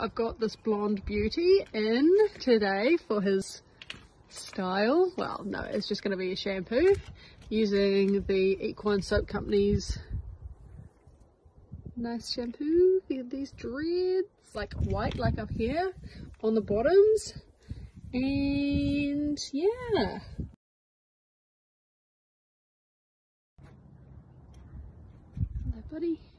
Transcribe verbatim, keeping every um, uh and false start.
I've got this blonde beauty in today for his style. Well, no, it's just going to be a shampoo using the Equine Soap Company's nice shampoo. We have these dreads, like white, like up here on the bottoms, and yeah. Hello, buddy.